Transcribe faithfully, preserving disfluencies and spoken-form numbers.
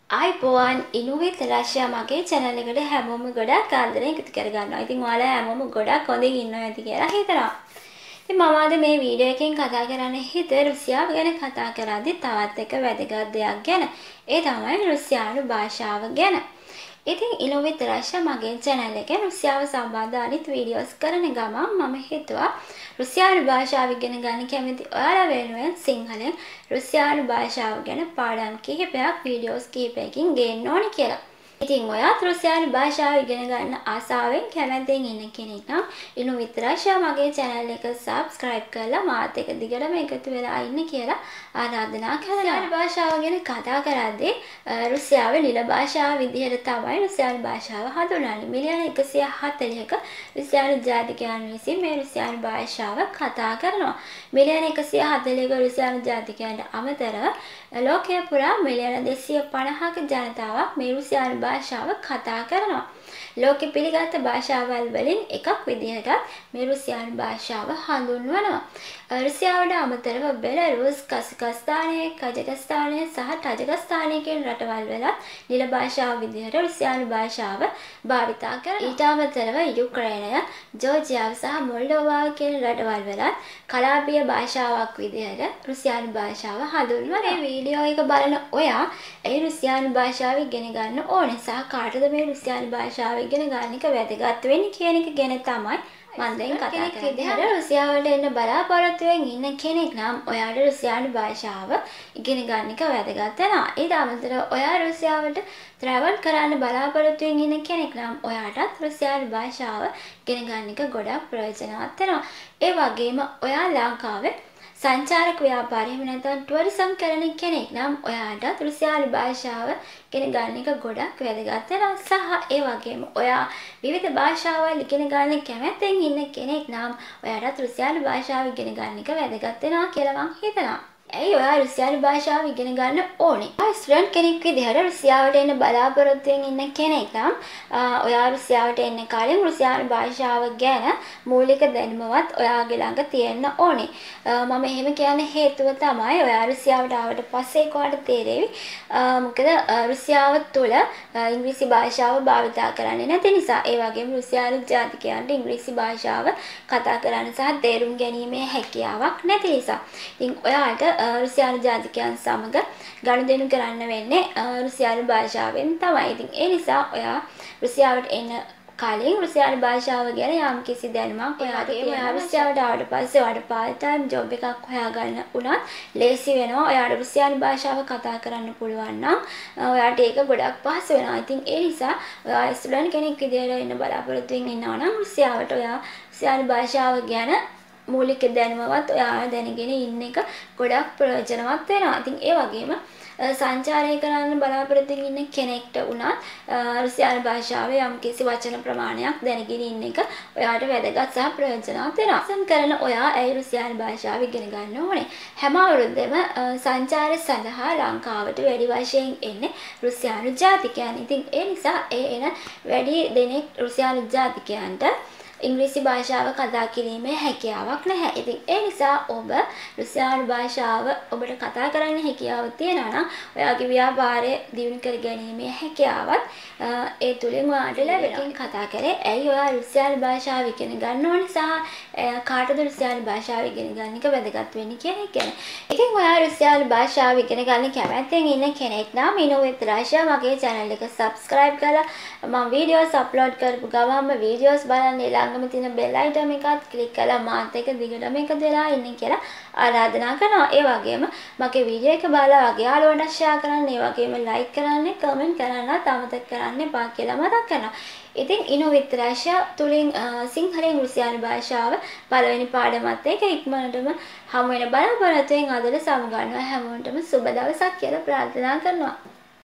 ආයිබෝවන් ඉනුවිත් රාශියා මගේ channel එකට හැමෝම ගොඩක් ආදරෙන් එකතු කරගන්නවා. ඉතින් ඔයාලා හැමෝම ගොඩක් හොඳින් ඉන්නවා ඇති කියලා හිතනවා. ඉතින් මම අද මේ වීඩියෝ එකෙන් කතා කරන්න හිතුවේ රුසියාව ගැන කතා කරද්දි තවත් එක වැදගත් දෙයක් ගැන. ඒ තමයි රුසියානු භාෂාව ගැන. ඉතින් ඉනුවිත් රාශියා මගේ channel එකේ රුසියාව සම්බන්ධ අනිත් වීඩියෝස් කරන ගමන් මම හිතුවා රුසියානු භාෂාව ඉගෙන ගන්න කැමති ඔයාලා වෙනුවෙන් සිංහලෙන් රුසියානු භාෂාව ගැන පාඩම් කිහිපයක් වීඩියෝස් කිහිපයකින් ගේන්න ඕනේ කියලා. ඉතින් ඔයාත් රුසියානු භාෂාව ඉගෙන ගන්න ආසාවෙන් කැමැත්තෙන් ඉන්න කෙනෙක් නම් ඉනුවිත් රාශියා මගේ channel එක subscribe කරලා මාත් එක්ක දිගටම එකතු වෙලා ඉන්න කියලා ආරාධනා කරනවා. රුසියානු භාෂාව ගැන කතා කරද්දී රුසියාවේ නිල භාෂාව විදිහට තමයි රුසියානු භාෂාව හඳුන්වන්නේ. මිලියන එකසිය හතළිහක රුසියානු ජාතිකයන් විසින් මේ රුසියානු භාෂාව කතා කරනවා. මිලියන එකසිය හතළිහක රුසියානු ජාතිකයන්ට අමතරව ලෝකයේ පුරා මිලියන දෙසිය පනහක ජනතාවක් මේ රුසියානු භාෂාව කතා කරනවා. ලෝකෙ පිළිගත් භාෂාවල් වලින් එකක් විදිහට මේ රුසියානු භාෂාව හඳුන්වනවා. රුසියාවට අමතරව බෙලරුස්, කසකස්තානය, කජකස්තානය සහ ටජකස්තානය කියන රටවල් වලත් නිල භාෂාව විදිහට රුසියානු භාෂාව භාවිතා කරනවා. ඊට අමතරව යුක්‍රේනය, ජෝර්ජියාව සහ මොල්ඩෝවාව කියන රටවල් වලත් කලාපීය භාෂාවක් විදිහට රුසියානු භාෂාව හඳුන්වනවා. මේ වීඩියෝ එක බලන ඔයා ඒ රුසියානු භාෂාව ඉගෙන ගන්න ඕනේ සහ කාටද මේ රුසියානු භාෂාව ඉගෙන ගන්න එක වැදගත් වෙන්නේ කියන එක ගැන තමයි මම දැන් කතා කරන්නේ. විදිහට රුසියාවට එන්න බලාපොරොත්තු වෙමින් ඉන්න කෙනෙක් නම් ඔයාට රුසියානු භාෂාව ඉගෙන ගන්න එක වැදගත් වෙනවා. ඊට අමතරව ඔයා රුසියාවට travel කරන්න බලාපොරොත්තු වෙමින් ඉන්න කෙනෙක් නම් ඔයාටත් රුසියානු භාෂාව ඉගෙන ගන්න එක ගොඩක් ප්‍රයෝජනවත් වෙනවා. ඒ වගේම ඔයා ලංකාවේ සංචාරක ව්‍යාපාරයේම නැත්නම් ටුවරිසම් කරන කෙනෙක් නම් ඔයාට රුසියානු භාෂාව ඉගෙන ගන්න එක ගොඩක් වැදගත් වෙනවා. සහ ඒ වගේම ඔයා විවිධ භාෂාවල් ඉගෙන ගන්න කැමැත්තෙන් ඉන්න කෙනෙක් නම් ඔයාට රුසියානු භාෂාව ඉගෙන ගන්න එක වැදගත් වෙනවා කියලා මම හිතනවා. ඇයි ඔයා රුසියානු භාෂාව ඉගෙන ගන්න ඕනේ? ඔයා ස්ටුඩන්ට් කෙනෙක් විදිහට රුසියාවට එන්න බලාපොරොත්තු වෙමින් ඉන්න කෙනෙක් නම් ඔයා රුසියාවට එන්න කලින් රුසියානු භාෂාව ගැන මූලික දැනුමවත් ඔයාගේ ළඟ තියෙන්න ඕනේ. මම එහෙම කියන හේතුව තමයි ඔයා රුසියාවට ආවට පස්සේ කොහොමද තේරෙවි? මොකද රුසියාව තුළ ඉංග්‍රීසි භාෂාව භාවිතා කරන්නේ නැති නිසා. ඒ වගේම රුසියානු ජාතිකයන්ට ඉංග්‍රීසි භාෂාව කතා කරන්න සහ තේරුම් ගැනීමේ හැකියාවක් නැති නිසා. ඉතින් ඔයාට රුසියානු ජාතිකයන් සමග ගනුදෙනු කරන්න වෙන්නේ රුසියානු භාෂාවෙන් තමයි. ඉතින් ඒ නිසා ඔයා රුසියාවට එන්න කලින් රුසියානු භාෂාව ගැන යම්කිසි දැනුමක් ඔයාට තියෙනවා. රුසියාවට ආවට පස්සේ ඔයාට part time job එකක් හොයාගන්න උනත් ලේසි වෙනවා. ඔයාට රුසියානු භාෂාව කතා කරන්න පුළුවන් නම් ඔයාට ඒක ගොඩක් පහසු වෙනවා. ඉතින් ඒ නිසා ඔයා ස්ටුඩන්ට් කෙනෙක් විදිහට ඉන්න බලාපොරොත්තු වෙමින් ඉන්නවා නම් රුසියාවට ඔයා රුසියානු භාෂාව ගැන මූලික දැනුමවත් ඔයා දැනගෙන ඉන්න එක ගොඩක් ප්‍රයෝජනවත් වෙනවා. ඉතින් ඒ වගේම සංචාරය කරන්න බලාපොරොත්තු ඉන්න කෙනෙක්ට උනත් රුසියානු භාෂාවේ යම්කිසි වචන ප්‍රමාණයක් දැනගෙන ඉන්න එක ඔයාට වැදගත් සහ ප්‍රයෝජනවත් වෙනවා. සම් කරන ඔයා ඒ රුසියානු භාෂාව ඉගෙන ගන්න ඕනේ. හැම අවුරුද්දෙම සංචාරය සඳහා ලංකාවට වැඩි වශයෙන් එන්නේ රුසියානු ජාතිකයන්. ඉතින් ඒ නිසා ඒ එන වැඩි දෙනෙක් රුසියානු ජාතිකයන්ට ඉංග්‍රීසි භාෂාව කතා කිරීමේ හැකියාවක් නැහැ. ඉතින් ඒ නිසා ඔබ රුසියානු භාෂාව ඔබට කතා කරන්න හැකියාව තියෙනවා නම් ඔයාගේ ව්‍යාපාරය දියුණු කර ගැනීමේ හැකියාවත් ඒ තුලින් ඔයාට ලැබෙනවා. කතා කරේ ඇයි ඔයා රුසියානු භාෂාව ඉගෙන ගන්න ඕනේ සහ කාටද රුසියානු භාෂාව ඉගෙන ගන්න එක වැදගත් වෙන්නේ කියන එක ගැන. ඉතින් ඔයා රුසියානු භාෂාව ඉගෙන ගන්න කැමැත්තෙන් ඉන්න කෙනෙක් නම් ඉනුවිත් රාශියා මගේ channel එක subscribe කරලා මම වීඩියෝස් අප්ලෝඩ් කරපු ගමන්ම වීඩියෝස් බලන්න ළඟම තියෙන bell icon එකත් ක්ලික් කරලා මාත් එක්ක දිගටම එකතු වෙලා ඉන්න කියලා ආරාධනා කරනවා. ඒ වගේම මගේ වීඩියෝ එක බලලා වගේ යාළුවන්ට share කරන්න, ඒ වගේම like කරන්න, comment කරන්නත් අමතක කරන්න එපා කියලා මතක් කරනවා. ඉතින් ඉනුවිත් රාශියා තුලින් සිංහලෙන් රුසියානු භාෂාව පළවෙනි පාඩමත් එක්ක ඉක්මනටම හමු වෙන බලාපොරොත්තුෙන් අදට සමු ගන්නවා. හැමෝටම සුබ දවසක් කියලා ප්‍රාර්ථනා කරනවා.